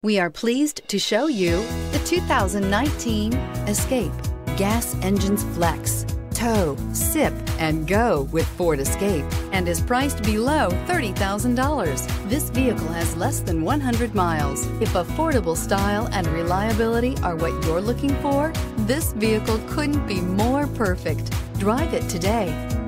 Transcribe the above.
We are pleased to show you the 2019 Escape. Gas engines flex, tow, sip, and go with Ford Escape, and is priced below $30,000. This vehicle has less than 100 miles. If affordable style and reliability are what you're looking for, this vehicle couldn't be more perfect. Drive it today.